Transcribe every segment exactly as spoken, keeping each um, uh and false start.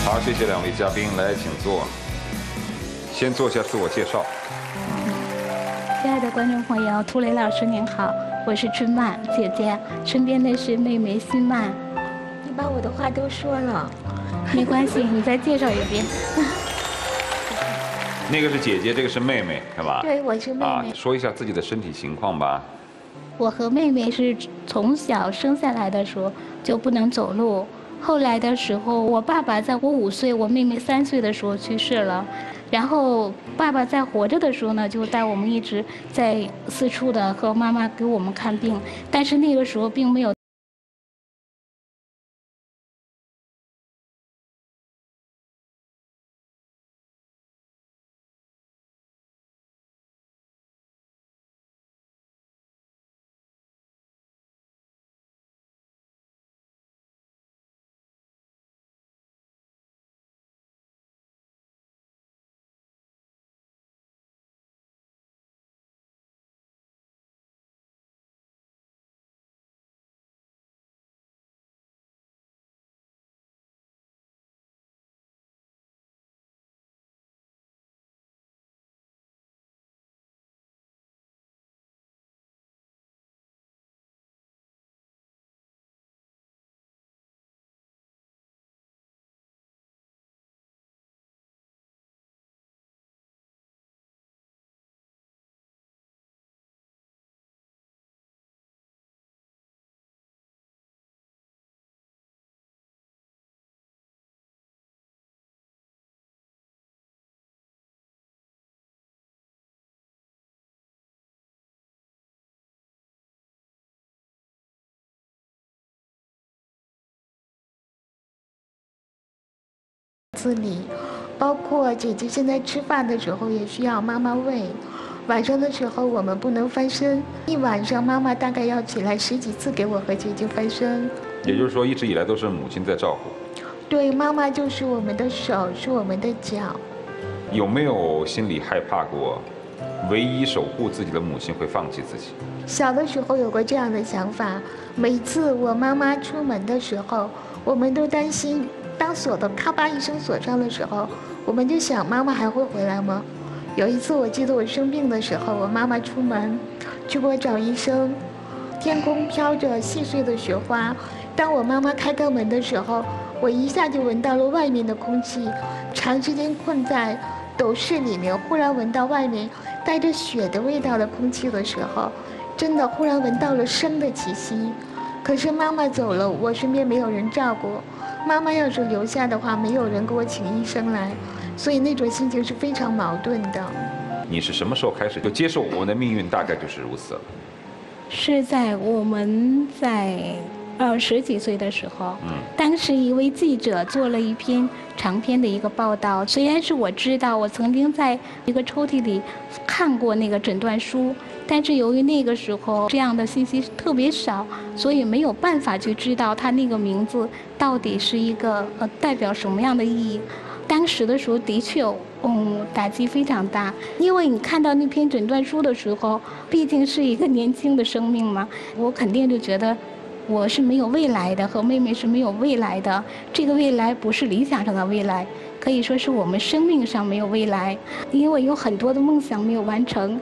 好，谢谢两位嘉宾，来，请坐。先做一下自我介绍。 亲爱的观众朋友，涂磊老师您好，我是春曼姐姐，身边的是妹妹新曼。 你把我的话都说了， 没关系，你再介绍一遍。 那个是姐姐，这个是妹妹，是吧？ 对，我是妹妹。 啊，说一下自己的身体情况吧。 我和妹妹是从小生下来的时候就不能走路，后来的时候，我爸爸在我五岁，我妹妹三岁的时候去世了。然后爸爸在活着的时候呢，就带我们一直在四处的和妈妈给我们看病，但是那个时候并没有。 自理，包括姐姐现在吃饭的时候也需要妈妈喂，晚上的时候我们不能翻身，一晚上妈妈大概要起来十几次给我和姐姐翻身。 也就是说，一直以来都是母亲在照顾。 对，妈妈就是我们的手，是我们的脚。 有没有心里害怕过，唯一守护自己的母亲会放弃自己？ 小的时候有过这样的想法，每次我妈妈出门的时候，我们都担心。当锁的咔吧一声锁上的时候，我们就想妈妈还会回来吗？有一次我记得我生病的时候，我妈妈出门去给我找医生，天空飘着细碎的雪花。当我妈妈开开门的时候，我一下就闻到了外面的空气。长时间困在斗室里面，忽然闻到外面带着雪的味道的空气的时候，真的忽然闻到了生的气息。可是妈妈走了，我身边没有人照顾。妈妈要是留下的话，没有人给我请医生来，所以那种心情是非常矛盾的。 你是什么时候开始就接受我们的命运大概就是如此了？ 是在我们在呃十几岁的时候， 嗯， 当时一位记者做了一篇长篇的一个报道。虽然是我知道，我曾经在一个抽屉里看过那个诊断书，但是由于那个时候这样的信息特别少，所以没有办法去知道它那个名字到底是一个呃代表什么样的意义。当时的时候的确，嗯，打击非常大，因为你看到那篇诊断书的时候，毕竟是一个年轻的生命嘛，我肯定就觉得我是没有未来的，和妹妹是没有未来的。这个未来不是理想上的未来，可以说是我们生命上没有未来，因为有很多的梦想没有完成。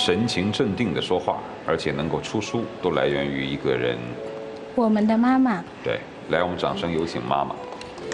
神情镇定地说话，而且能够出书，都来源于一个人。 我们的妈妈。 对，来，我们掌声有请妈妈。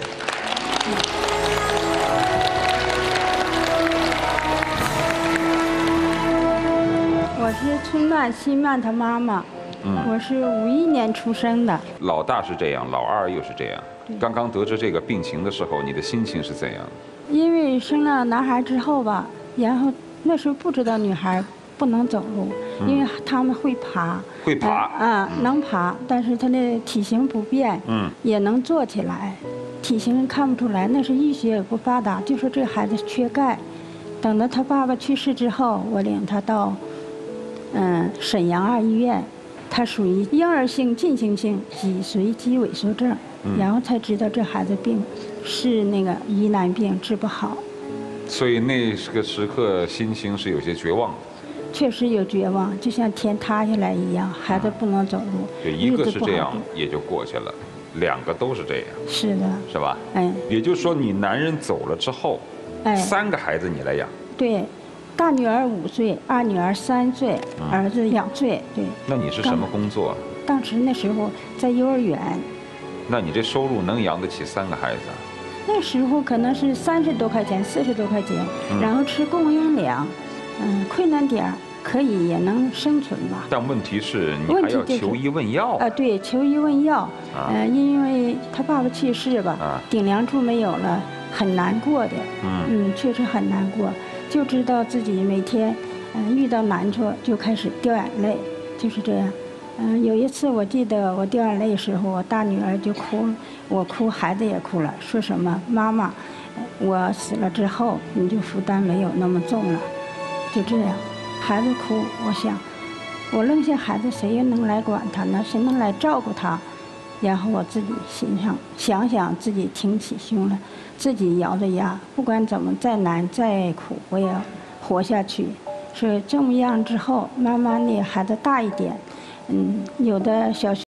我是春曼新曼他妈妈，嗯，我是五一年出生的。 老大是这样，老二又是这样。刚刚得知这个病情的时候，你的心情是怎样的？ 因为生了男孩之后吧，然后那时候不知道女孩不能走路，嗯、因为他们会爬， 会爬啊、呃嗯，能爬，但是他的体型不变，嗯，也能坐起来，体型看不出来，那是医学也不发达，就说这孩子缺钙。等到他爸爸去世之后，我领他到。嗯，沈阳二医院，他属于婴儿性进行性脊髓肌萎缩症，嗯、然后才知道这孩子病是那个疑难病，治不好。 所以那个时刻心情是有些绝望。 确实有绝望，就像天塌下来一样，孩子不能走路。 对，一个是这样也就过去了，两个都是这样。 是的。 是吧？ 哎。 也就是说，你男人走了之后，哎，三个孩子你来养。 对。大女儿五岁，二女儿三岁，嗯、儿子两岁。对。 那你是什么工作？ 当时那时候在幼儿园。 那你这收入能养得起三个孩子？ 那时候可能是三十多块钱，四十多块钱，嗯、然后吃供应粮，嗯，困难点儿可以也能生存吧。 但问题是你还要求医问药。 啊、就是呃，对，求医问药。啊、呃，因为他爸爸去世吧，啊、顶梁柱没有了，很难过的。嗯嗯，确实很难过。就知道自己每天，嗯、呃，遇到难处就开始掉眼泪，就是这样。嗯、呃，有一次我记得我掉眼泪的时候，我大女儿就哭，我哭，孩子也哭了，说什么妈妈，我死了之后你就负担没有那么重了，就这样，孩子哭，我想，我扔下孩子，谁又能来管他呢？谁能来照顾他？然后我自己心上想想，自己挺起胸来，自己咬着牙，不管怎么再难再苦，我也要活下去。所以这么样之后，慢慢的孩子大一点，嗯，有的小学。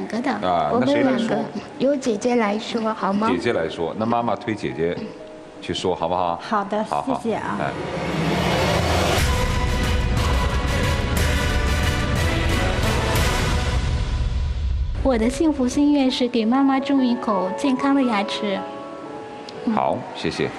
个的。 啊， 我那谁来说？ 们两个由姐姐来说好吗？ 姐姐来说，那妈妈推姐姐去说，好不好？ 好的， 好好谢谢啊。 哎我的幸福心愿是给妈妈种一口健康的牙齿。 好，谢谢。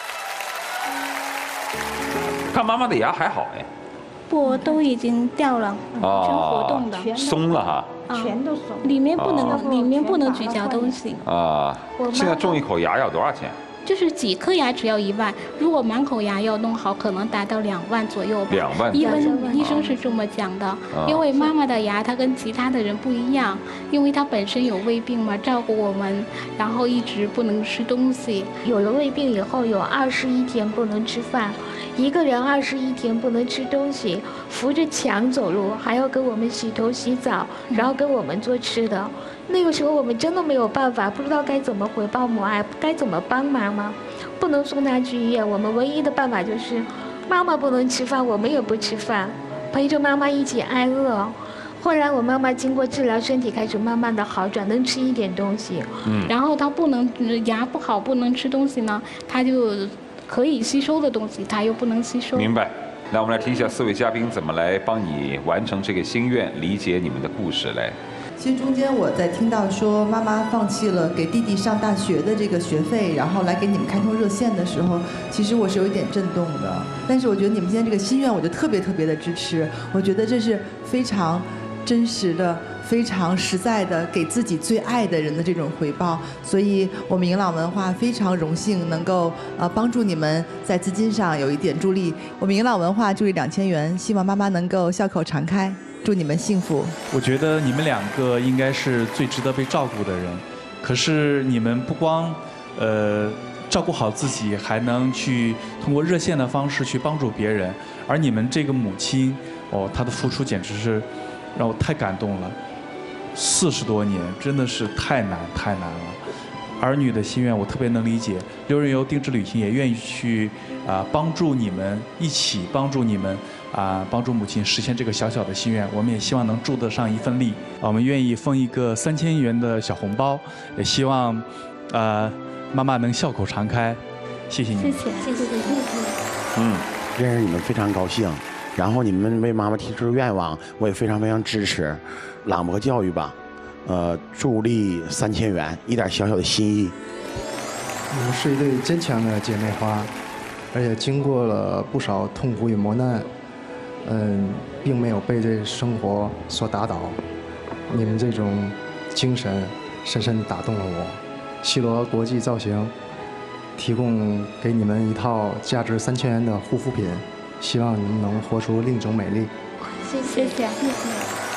看妈妈的牙还好哎。 不，都已经掉了，全活动的， 松了哈。 全都松。 里面不能， 哦里面不能咀嚼东西。 啊，现在种一口牙要多少钱？ 就是几颗牙只要一万，如果满口牙要弄好，可能达到两万左右吧。 两万。 医生医生是这么讲的，因为妈妈的牙她跟其他的人不一样，因为她本身有胃病嘛，照顾我们，然后一直不能吃东西。 有了胃病以后，有二十一天不能吃饭，一个人二十一天不能吃东西，扶着墙走路，还要给我们洗头洗澡，然后给我们做吃的。那个时候我们真的没有办法，不知道该怎么回报母爱，该怎么帮妈妈，不能送她去医院。我们唯一的办法就是，妈妈不能吃饭，我们也不吃饭，陪着妈妈一起挨饿。后来我妈妈经过治疗，身体开始慢慢的好转，能吃一点东西。 嗯。然后她不能牙不好，不能吃东西呢，她就可以吸收的东西，她又不能吸收。 明白。那我们来听一下四位嘉宾怎么来帮你完成这个心愿，理解你们的故事来。 其实中间我在听到说妈妈放弃了给弟弟上大学的这个学费，然后来给你们开通热线的时候，其实我是有一点震动的。但是我觉得你们今天这个心愿，我就特别特别的支持。我觉得这是非常真实的、非常实在的给自己最爱的人的这种回报。所以我们迎朗文化非常荣幸能够呃帮助你们在资金上有一点助力。我们迎朗文化助力两千元，希望妈妈能够笑口常开。祝你们幸福。 我觉得你们两个应该是最值得被照顾的人，可是你们不光，呃，照顾好自己，还能去通过热线的方式去帮助别人。而你们这个母亲，哦，她的付出简直是让我太感动了。四十多年，真的是太难太难了。儿女的心愿我特别能理解，六人游定制旅行也愿意去啊、呃、帮助你们，一起帮助你们啊、呃、帮助母亲实现这个小小的心愿。我们也希望能助得上一份力，我们愿意封一个三千元的小红包，也希望呃妈妈能笑口常开。谢谢你们。 谢谢谢谢谢谢。 嗯，认识你们非常高兴，然后你们为妈妈提出愿望，我也非常非常支持。朗博教育吧。呃，助力三千元，一点小小的心意。 你们是一对坚强的姐妹花，而且经过了不少痛苦与磨难，嗯，并没有被这生活所打倒。你们这种精神深深打动了我。西罗国际造型提供给你们一套价值三千元的护肤品，希望你们能活出另一种美丽。 谢谢谢谢谢。